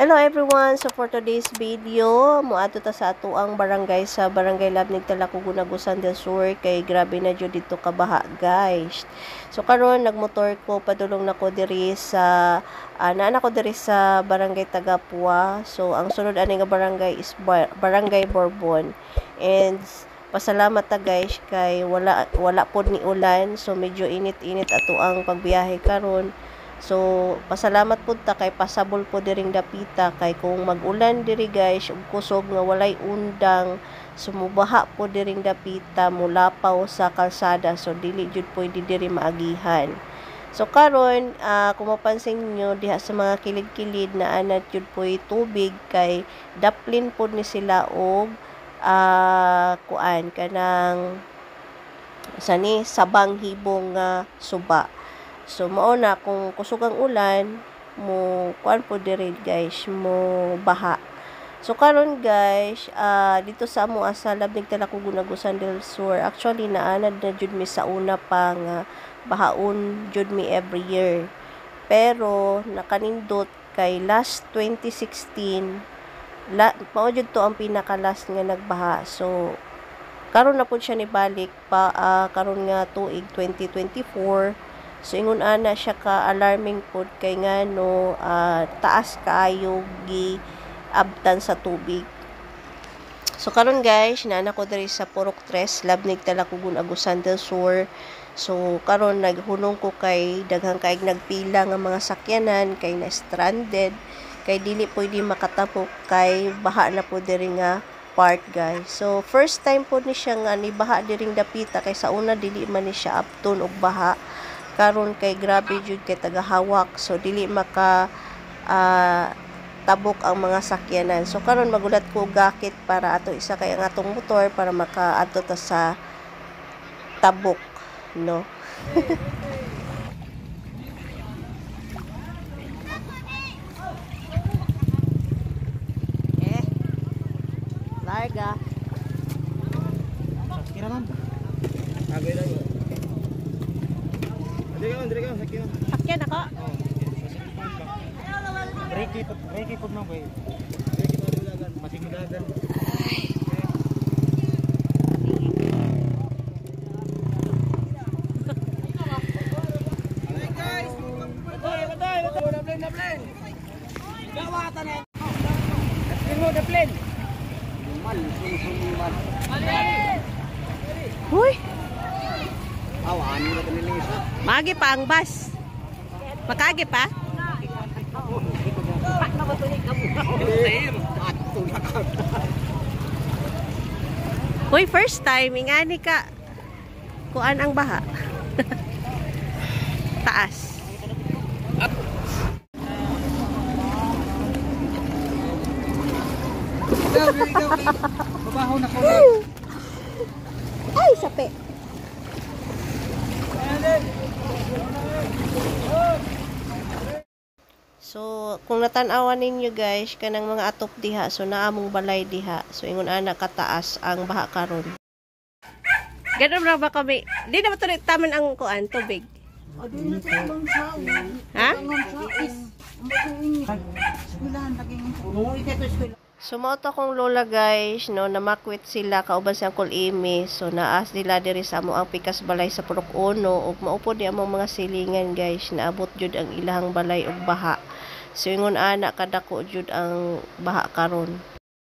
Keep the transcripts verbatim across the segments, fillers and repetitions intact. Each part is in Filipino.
Hello everyone! So for today's video, muadto ta sa ato ang barangay sa Barangay Labnig Talakugon, Agusan del Sur. Kay grabe na jud dito kabaha, guys. So karon nagmotor ko padulong nako diri sa uh, naan ako diri sa Barangay Tagapua. So ang sunod ani nga barangay is Bar Barangay Bourbon. And pasalamat ta guys kay wala wala pod ni ulan. So medyo init-init ato ang pagbiyahe karon. So, pasalamat po ta kay pasabol po diring dapita kay kung mag-ulan diri guys ug kusog nga walay undang sumubaha po diring dapita mulapaw sa kalsada, so dili jud pwede diri maagihan. So karon uh, kung mapansin nyo diha sa mga kilid-kilid na anat jud po'y tubig kay daplin po ni sila og uh, kuan kanang sani sabang hibong uh, suba. So mao na kung kusog ang ulan mo kuan po diri guys mo baha. So karon guys uh, dito sa amo sa Labnig Talakugon, Agusan del Sur, actually naanad na jud mi sa una pang uh, bahaon jud mi every year. Pero nakanindot kay last twenty sixteen la, mao jud to ang pinaka last nga nagbaha. So karon na pud siya nibalik pa uh, karon nga tuig twenty twenty-four. So ingon ana siya ka alarming pod kay nga no uh, taas kaayo gi abtan sa tubig. So karon guys naana ko diri sa Purok tres, Labnig Talakugon, Agusan del Sur. So karon naghunong ko kay daghang kaig nagpila nga mga sakyanan kay na stranded kay dili pwede makatapok kay baha na po diri nga part guys. So first time po ni siya nga ni baha diring dapita kay sa una dili man ni siya apton og baha. Karon kay grabe jud kay tagahawak, so dili maka uh, tabok ang mga sakyanan. So karon magulat ko gakit para ato isa kay ang atong motor para makaadto ta sa tabok, no. Eh. Larga. Sakira man. Agay lang. Dili ka, dili ka, sakyan. Sakyan ako. Oh. Breki, breki pud mo bay. Breki pa dulagan, pasigdagan. Hey guys, batay, batay, batay, na plane, na plane. Gawatan na. Atin mo na plane. Mal, susuliman. Ali. Hoy. Awan mo na kanilisa. Magi pa ang bus. Makagi pa? Pak na ba ito ni Kamu? Uy, first time, ingani ka. Kuan ang baha. Taas. Babaho na ko. Ay, sapi. So, kung natanawan ninyo guys, kanang mga atop diha, so naamong balay diha. So, ingon ana kataas ang baha karon. Ganun ra ba kami? Di na ba ito taman ang kuan, tubig? Ha? So, mao to kong lola guys, no, namakwit sila, kauban sa Uncle Amy. So, naas nila diri sa amo ang pikas balay sa Purok uno, ug maupo di among mga silingan guys, naabot jud ang ilahang balay og baha. So, ingon ana kadako jud ang baha karon.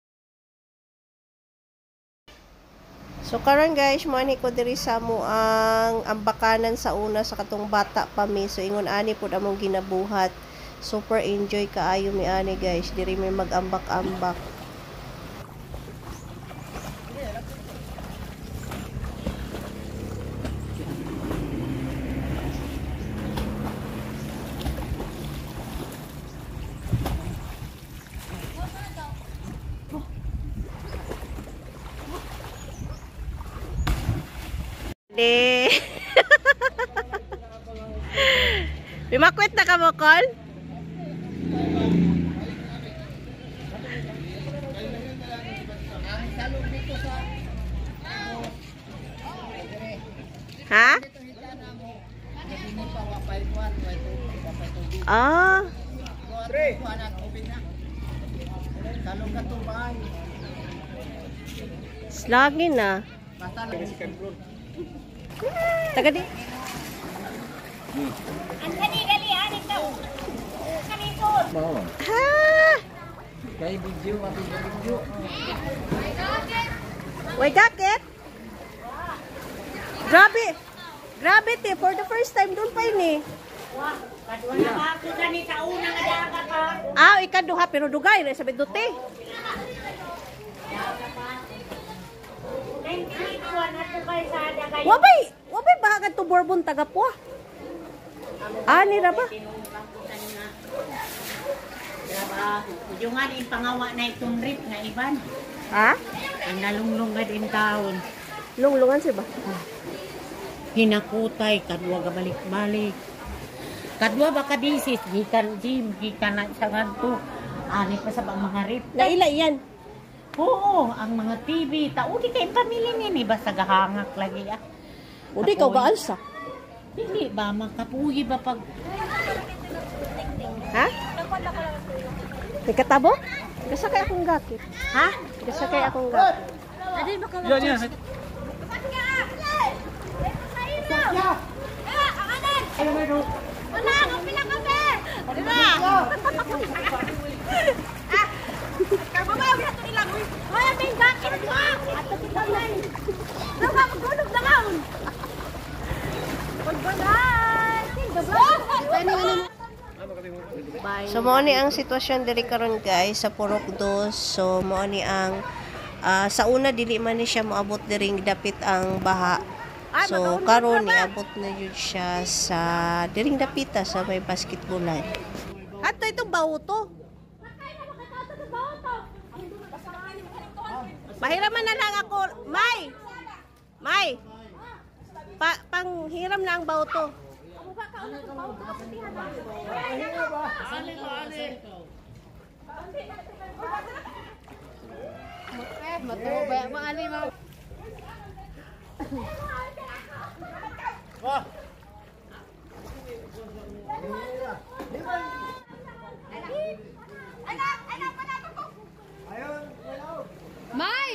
So, karon guys, moani ko diri sa amo ang ambakanan sa una sa katong bata pa mi. So, ingon ani pud among ginabuhat. Super enjoy kaayo mi ani guys, diri may mag-ambak-ambak. De. Bimakwit na ka mo, Col? Ha? Ah. Talong ka to ba? Lagi na. Basta lang second floor. Taga di. Ang kani-gali, anin daw. Kanito. Mau. Ha! Kay video, mati video. Way jacket? Grabe. Grabe te, for the first time doon pa ini. Wah, kadwa na ba ako gani sa una nga dagat pa. Ah, ikaduha pero dugay na sabi dote. ninety-one ato kay sa dagay. Wabay, wabay bahagan to Bourbon tagapwa. Ah, ni ra ba? Diba, ujungan in pangawa na itong rip nga iban. Ha? Ang nalunglong nga din taon. Lunglungan siya ba? Hinakutay, kadwa ga balik-balik. Kadwa ba ka disis, gikan gym, gikan na sa ganto. Ani pa sa mga rip. Naila yan. Oo, ang mga T V, tao di kay pamilya ni basta gahangak lagi ah. O di ikaw gaalsa. Dili ba makapugi ba pag Ha? May katabo? Gasakay akong gakit. Ha? Gasakay akong gakit. Yan yan. wala akong pinakabe. Diba? Kababaw nato nilang. Hoy, may gakit mo. Ato tigalan. Daw ka magulog na lang. Pagbalay. So mo ni ang sitwasyon diri karon guys sa Purok dos. So mo ni ang ah, sa una dili man ni siya moabot diri dapit ang baha. So karon niabot na jud siya sa diring dapita sa may basketballan. Ato itong bawo to. Pahiraman na lang ako, May. May. Pa panghiram na ang bawo to. Eh, matubay mo ani mo. Anak, anak, anak ko. May!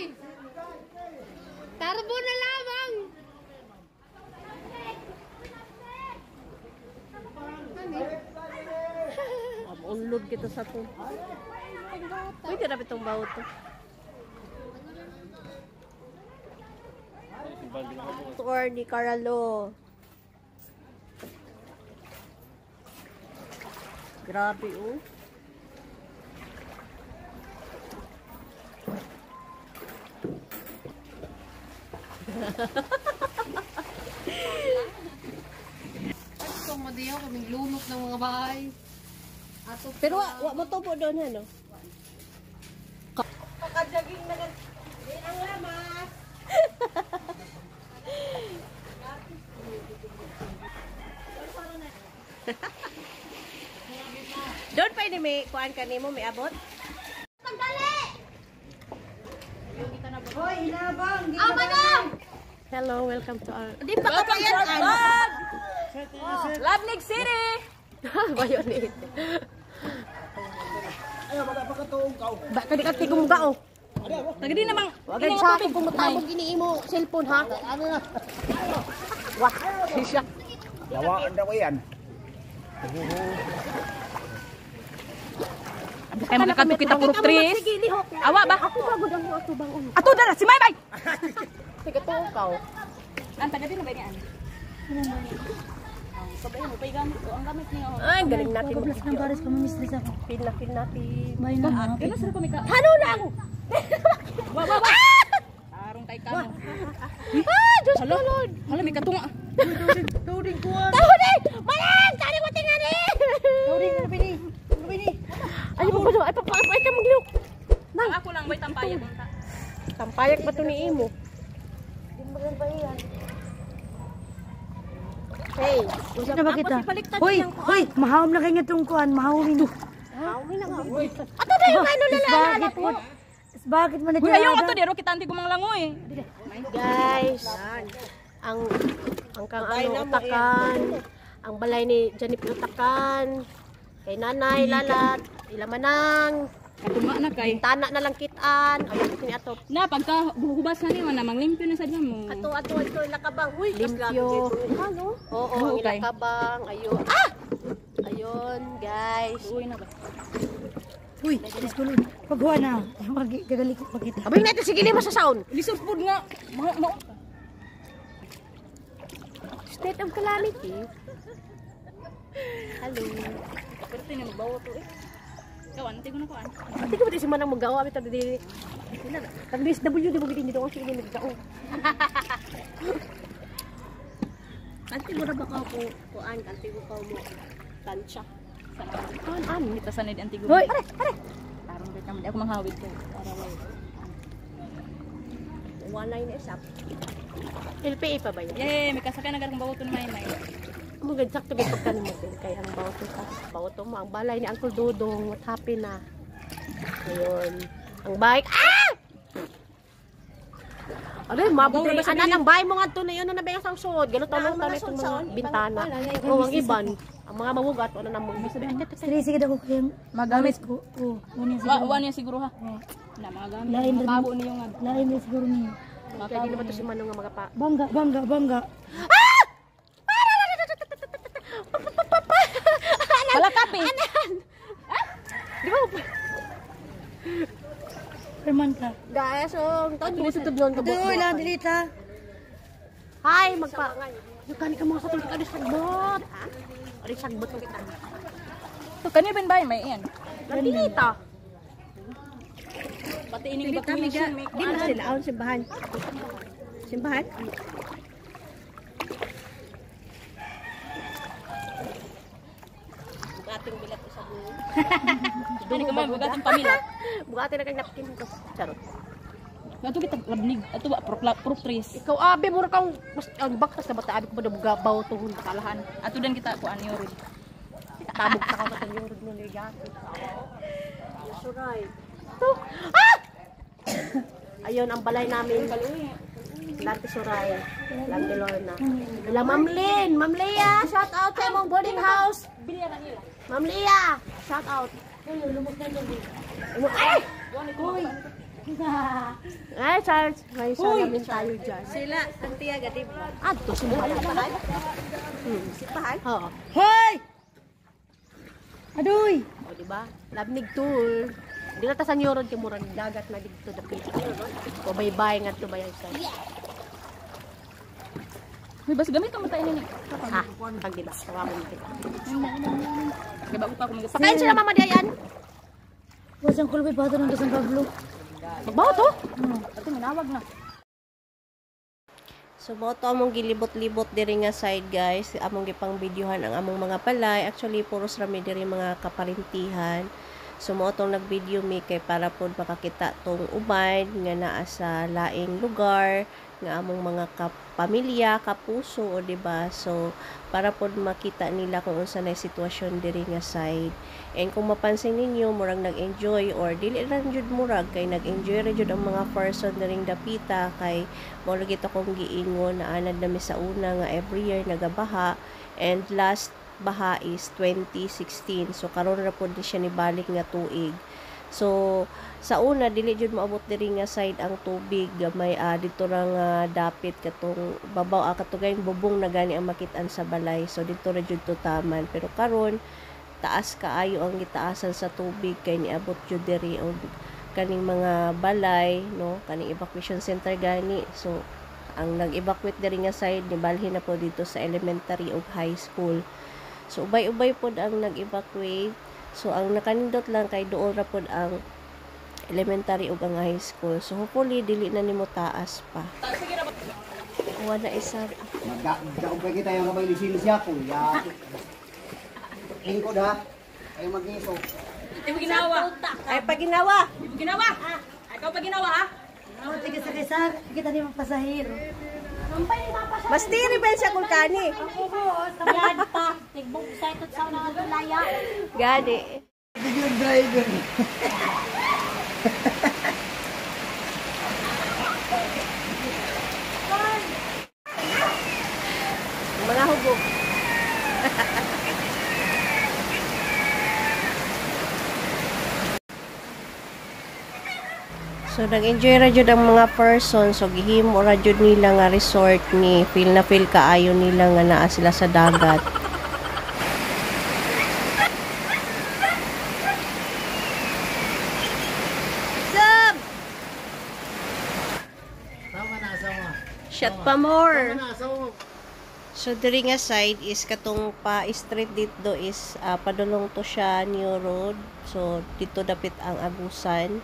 Tarbo na lamang! Unlod kita sa to. Pwede na itong bawo to. Tour ni Caralo. Grabe oh. Gusto mo diyo kaming lunok ng mga bahay. Ato Pero wa, wa mo to po doon ano? Pakadaging na lang. Di ang lamas. Doon pa ini may kuan kanimo may abot? Ah, madam! Hello, welcome to our... Di pa ka pa yan, an? Labnig City! Bayon ni. Ayo baka pa katuong ka. Ba kadi ka tigong gao. Nagdi namang Wag sa akin kung matabog iniimo cellphone ha. Ano na? Wah, siya. Lawaan daw yan. ay makakadto kita puro tres. Sige, lihok. Awa ba? Ako bagod ang ato bang un. Ato dara si Maybay. Sige to kaw. Ang taga din ba ni ani? Sabay mo pay gamit ko ang gamit niya. Ay, galing natin. Plus ng baris ko mamistress ako. Feel na feel natin. May na. Kailan sila ko mika? Ano lang? Wa wa wa. Arong kay kamo. Ah, Diyos ko Lord. Hala may katunga. Tuding kuwan. Tahod eh! Malang! Kani mo tingnan eh! Tuding na bini. Ano bini? Ay, pa pa ay pa pa ay ka magliyok. Ang ako lang way tampayan. Tampayak ba to ni imo? Hey, usap Ano ba kita? Hoy, hoy, mahawom na kay nga tong kuan, mahawin. Hawin na nga. Ato na yung ano lalala ko. Bakit man na Uy, ayaw nga to, dero kita anti gumanglangoy. Guys, ang ang kang ano utakan, ang balay ni Janip utakan, kay nanay lalat, ilamanang, Katuma na kay. Tana na lang kitaan. Ay, kini ato. Na pagka hubas na ni man namang limpyo na sa diyan mo. Ato ato ato lakabang. Huy, limpyo. Ano? Oo, ang Okay. lakabang. Ayun. Ah! Ayun, guys. Uy na ba. Uy, let's go. Paghuwa na. Magagali ko pagkita. Abay natin sige lima sa sound. Lisod pud nga. Ma ma State of calamity. Hello. Pero tinyo magbawo to eh. Kawan, tigo na kuan. Ati ko si manang magawa mi tadi dili. Tag D S W di mo gid dito kasi ini nagdao. Kanti mo ra ba ka ko kuan kanti ko ka mo tansya. Kuan an Kita sanay di antigo. Hoy! Pare, pare. Tarong di kami ako manghawid ko. Para wala. one line is up. L P A pa ba yun? Yay, may kasakay na garang bawo to ni Maymay. Mo gid sakto gid pagkan mo din kay ang bawto sa bawto mo ang balay ni Uncle Dudong what happen na. Ayun. Ang bike. Ah! Ano, mabot na ba anan ang bahay mo ngadto na yun na ba sa usod? Ganun tanong tanong itong mga bintana. O ang iban, ang mga mawugat wala na mo sabihin. Sige, sige daw ko kayang Magamit ko. Oh, muna Wa siguro. wa niya siguro ha. Na mga gamit. Lain rin. Mapabo niyo nga. Lain din siguro niya. Kaya di naman to si Manong nga mga pa. Bangga, bangga, bangga. Wala kape. Di ba? Herman ka. Guys, oh, taon mo sa tudlon ka Uy, lang dilita. Hi, magpa. Yung kani ka mga katulog ka di sagbot. Ha? Ari sagbot mo kita. To kani ben bay may yan. Nandilita. Pati ining evacuation may Di na sila aon simbahan. Simbahan? Bukating bilat sa buhay. Ani ka man bugat ang pamilya. Bukating na kang napkin ko. Charot. Ato kita labnig, ato ba prokla propris. Ikaw abi mo ra kang mas ang baktas na bata abi ko ba bugabaw tuhon Kalahan. Ato dan kita kuan yo rod. tabog sa ka yung rod mo ligat. Suray. Ah! Ayun ang balay namin. Lati Suray. Lati Lorna. Ila Ma'am Lynn, Ma'am Leah, shout out sa imong boarding house. Ma'am Leah, shout out. Ay! Uy! Ay, Charles, may salamin tayo dyan. Sila, ang tiyaga, di ba? Ah, ito, simbahan pa tayo. Hmm, simbahan? Oo. Hoy! Aduy! O, diba? Labnig tour. Di na ta sa Nyorod, kimurang dagat na dito the beach. O, bye-bye nga ito ba yan siya? May bas gamit mo tayo ni. Ha? Pag diba? Tawagan mo kita. Kaya bago pa ako mag Pakain sila mama diyan. Wasang kulbay pa ito ng San Pablo. Magbaho to? Ato manawag na. So, boto among gilibot-libot diri nga side, guys. Among gipang videohan ang among mga palay. Actually, puros rami diri mga kaparintihan. So, mo tong nag-video mi kay para pod makakita tong ubay nga naa sa laing lugar nga among mga kapamilya, kapuso, o diba? So, para pod makita nila kung unsa na sitwasyon diri nga side. And kung mapansin ninyo, murag nag-enjoy or dili lang jud murag kay nag-enjoy ra jud ang mga person diring dapita kay mo lagi to kong giingon na anad na mi sa una nga every year nagabaha and last baha is twenty sixteen. So karon ra pod siya nibalik nga tuig. So sa una dili jud maabot diri nga side ang tubig may uh, dito ra nga dapit katong babaw ah, katugay bubong na gani ang makit-an sa balay. So dito ra jud to taman pero karon taas kaayo ang gitaasan sa tubig kay niabot jud diri og kaning mga balay no kaning evacuation center gani. So ang nag-evacuate diri nga side nibalhin na po dito sa elementary ug high school. So ubay-ubay pod ang nag-evacuate. So ang nakanindot lang kay duol ra pod ang elementary ug ang high school. So hopefully dili na nimo taas pa. Wala isa. Magdaog pa kita yung kabay lisin-lisya ko. Ya. Lingkod ha. Ay mag-iso. Ito ginawa. Ay pag ginawa. Ito ginawa. Ikaw pa ginawa ha. Ako, tiga sa kisar. Kita di mapasahir. Mas tiri ba siya kung kani? Yan pa. Tigbong sa ito sa mga gulaya. Gani. Yung driver. Mga hubog. So nag-enjoy ra jud ang mga person, so gihimo ra jud nila nga resort ni feel na feel kaayo nila nga naa sila sa dagat. Sam! Sama na sama. Shot pa more. Na sama. So diri nga side is katong pa street dito is ah, padulong to siya New Road. So dito dapit ang Agusan.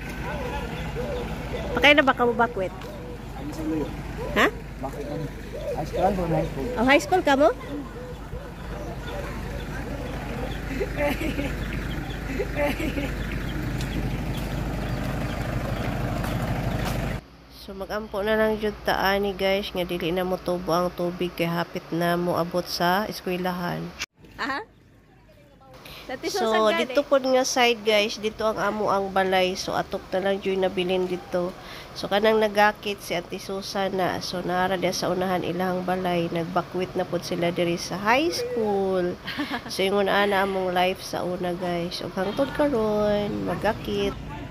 Pakay na ba ka mo bakwet? Ha? High school ba high school? Oh, high school ka mo? So magampo na lang jud ta ani guys nga dili na mo tubo ang tubig kay hapit na mo abot sa eskwelahan. Aha. So dito pod nga side guys, dito ang amo ang balay. So atok na lang jud nabilin dito. So kanang nagakit si Auntie Susan na. So nara dia sa unahan ilang balay, nagbakwit na pod sila diri sa high school. So ingon ana among life sa una guys. Ug hangtod karon magakit.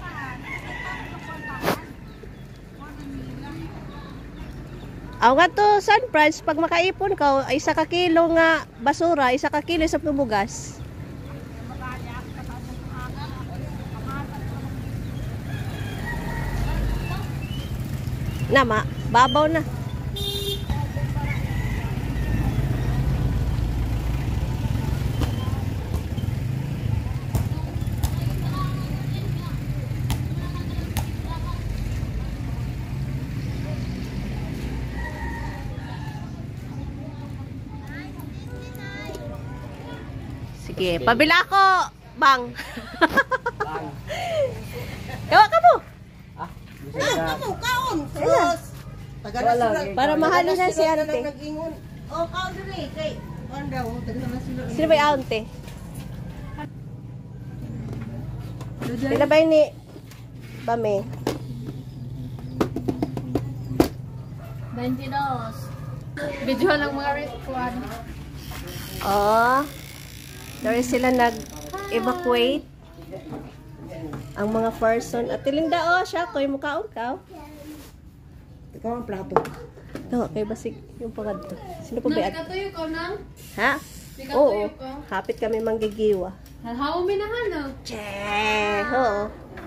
Aw nga to, San Franz, pag makaipon ka, isa ka kilo nga basura, isa ka kilo sa bugas. Nama, babaw na. Sige, pabila ako, bang. Bang. Kawa ka mo. Ah, Kamu, kaon. Sus. Para mahalin na si ante. Oh, kaon dili kay ondaw tagana na sila. Sino ba yung ante? Pila ba ni Bame? twenty-dos. Video lang mga red squad. Oh. Dari sila nag-evacuate ang mga person. At Linda, oh, siya, ko'y mukhaon ka. ikaw ang plato. No, kay basig yung pangadto. Sino pa ba? Nang katuyo ko nang? Ha? Ikaw Oo. tuyo ko. Hapit kami manggigiwa. Halhaw minahan no. Che, oo.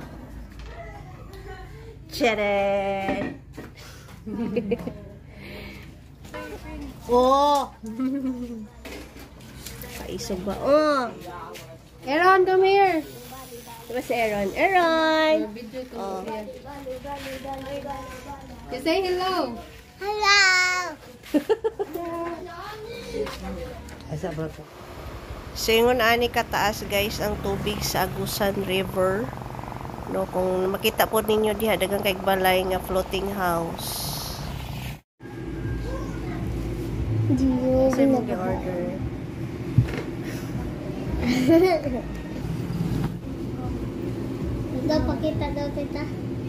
Chere. Oh. Paisog ba? Oh. Aaron, come here. Diba si Aaron? Aaron! Video ko. Oh. You say hello. Hello! Asa ba to? Singon ani kataas guys ang tubig sa Agusan River. No, kung makita po ninyo diha daghang kay balay nga floating house. Kasi mo gi-order. Daw pakita daw tita.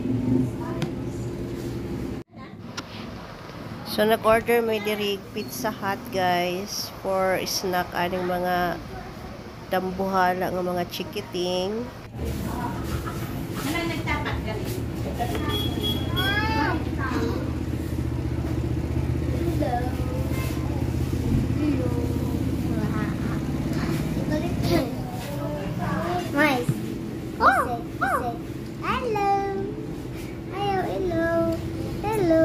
So nag-order may diri Pizza Hut guys for snack aning mga dambuhala nga mga chikiting. Nice. Oh, oh. Hello. Hello, hello. Hello.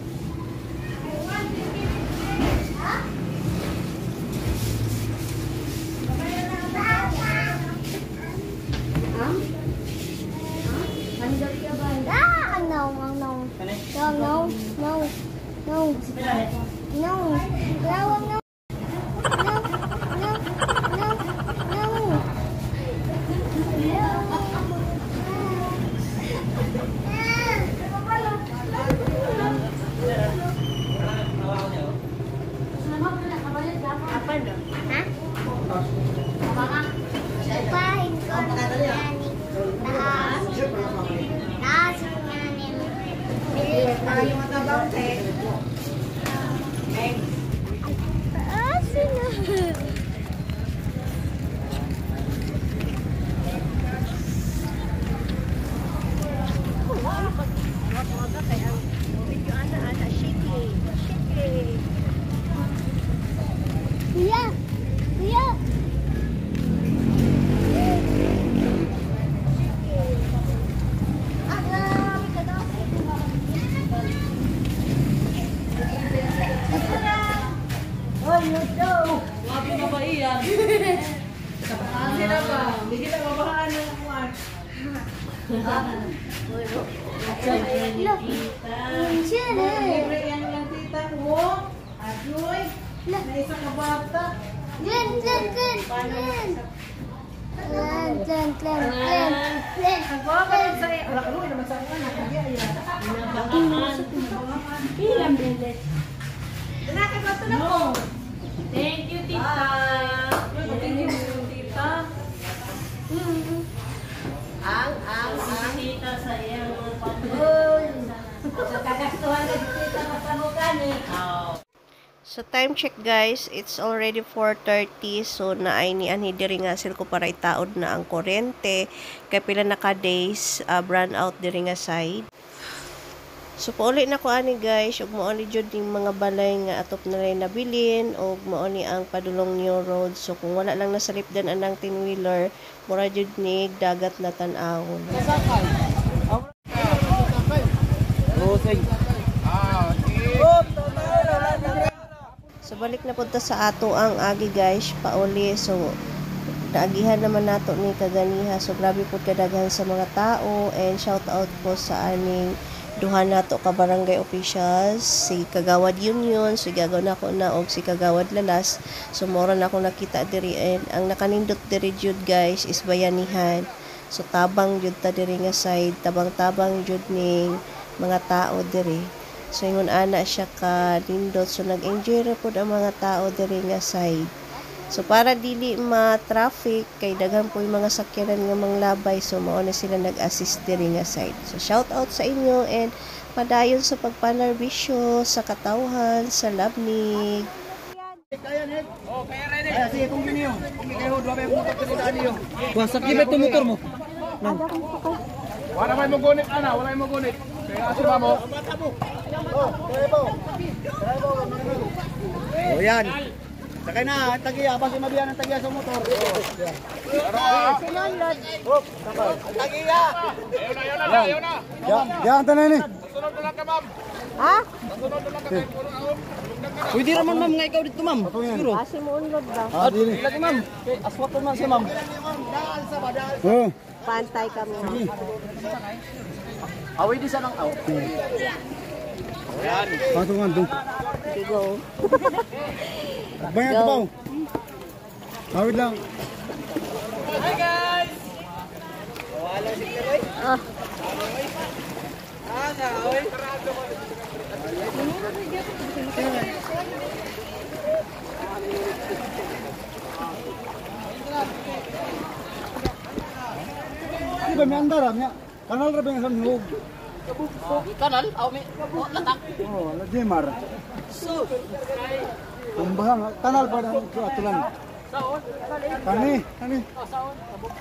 Ah, no, no, no. No, no, no. No. No. No, no. Lupain ko na yan. Taas. Taas mo yan. Bilis na. Taas na. Okay, ang video ana ana shiki. Shiki. Kuya. Kuya. Glenn, Glenn, Glenn, Glenn. Glenn, Glenn, Glenn, Glenn, Glenn. Thank you, tita. Thank you, tita. Ang ang Ang tita sa iyang pag-uy. Sa kagastuhan na tita mapanukan eh. So time check guys, it's already four thirty, so naay ni anhi diri nga sil ko para itaod na ang kuryente kay pila na ka days uh, brand out diri nga side. So pauli na ko ani guys, ug mao ni jud ning mga balay nga atop na lay nabilin ug mao ni ang padulong new road. So kung wala lang nasalipdan anang tin wheeler, mura jud ni dagat na tan-awon. Rosing. So balik na punta sa ato ang agi guys, pauli. So naagihan naman nato ni kaganiha. So grabe po kadaghan sa mga tao, and shout out po sa aning duha nato ka barangay officials, si Kagawad Union, si Gagaw na ko na og si Kagawad Lalas. So mora na ako nakita diri, and ang nakanindot diri jud guys is bayanihan. So tabang jud ta diri nga side, tabang-tabang jud ning mga tao diri. So ingon ana siya ka lindot, so nag-enjoy ra pud ang mga tao diri nga side. So para dili ma-traffic kay daghan po yung mga sakyanan nga manglabay, so mao na sila nag-assist diri nga side. So shout out sa inyo, and padayon sa pagpanarbisyo sa katawhan sa Labnig. Oh, kaya ready. Ay, sige kung giniyo. Kung kayo dua may motor dito daan niyo. Wasak gibe to motor mo. Wala may magunit ana, wala may magunit. Kaya si mamo. Oh, driver. Driver. Oh, yan. Sakay na, tagiya, basi mabiyan ang tagiya sa motor. Oh, Sinulod. oh, tagiya. Ayo na, ayo na, ayo na. Ya, ya anta na ni. Sunod na lang ka, ma'am. Ha? Sunod na lang ka, puro ako. Pwede raman ma'am nga ikaw dito ma'am. Siguro. Asi mo unlod ba? Ah, dili. Lagi ma'am. Kay aswat man siya ma'am. Oh. Pantay kami. Away di sa nang aw. Yan. Patungan to. Go. Banyak Go. pa. Awit lang. Hi guys. Ah. Ah, sa away. Ini ba may andar niya? Kanal ra ba yung samhug? Kanal, aw mi. Latak. Oh, lajimar. Kumbahang kanal pa ng atulan. Saon? Kani, kani. Oh, saon?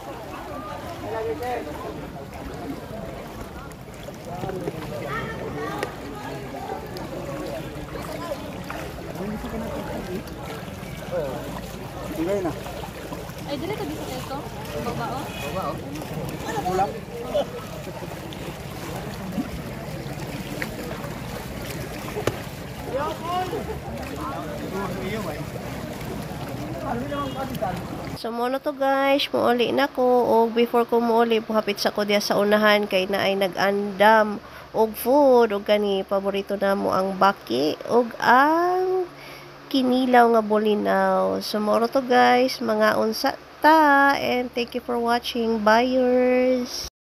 Ingay na. Ay, dire to bisa ito. Babao. Babao. Ulam. So mo na to guys, muuli na ko, og before ko muuli puhapit sa ko diya sa unahan kay na ay nag-andam og food, og kani paborito na mo ang baki og ang kinilaw nga bulinaw. So mo to guys, mga unsa ta, and thank you for watching, buyers.